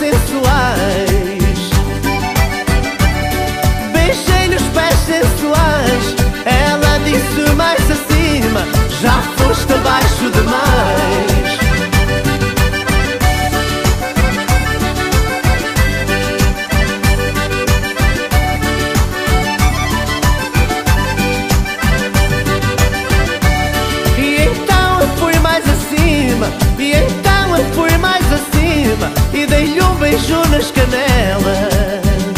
sensuais. Beijei-lhe os pés sensuais. Ela disse mais acima: já foste abaixo demais. E então eu fui mais acima e dei-lhe um beijo nas canelas.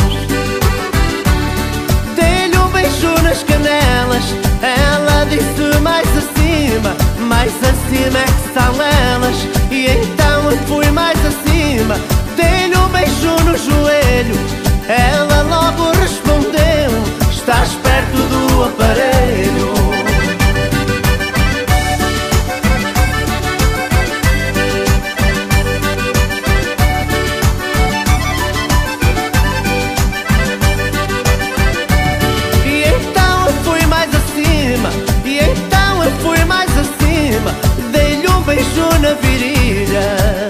Dei-lhe um beijo nas canelas. Ela disse mais acima é que são elas. E então eu fui mais acima, dei-lhe um beijo no joelho. Ela logo respondeu: estás perto do aparelho. Dei-lhe um beijo na virilha.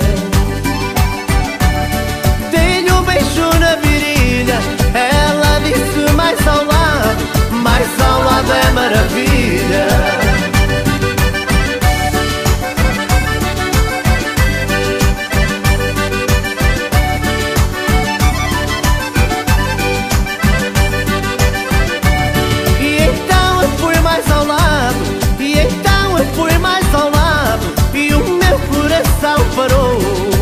Dei-lhe um beijo na virilha. Ela disse mais ao lado é maravilha. E então eu fui mais ao lado. E então eu fui mais ao lado. E o meu coração parou.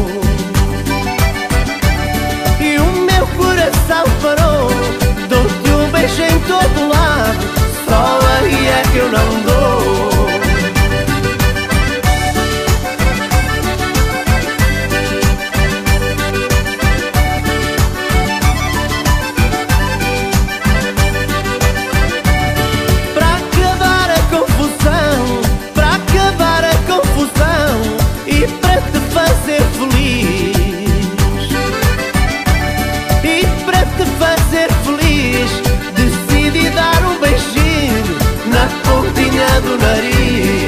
E o meu coração parou. Dou-te um beijo em todo lado, só aí é que eu não dou. Para acabar a confusão, para acabar a confusão e para te fazer feliz. E para te fazer feliz decidi dar um beijinho na pontinha do nariz.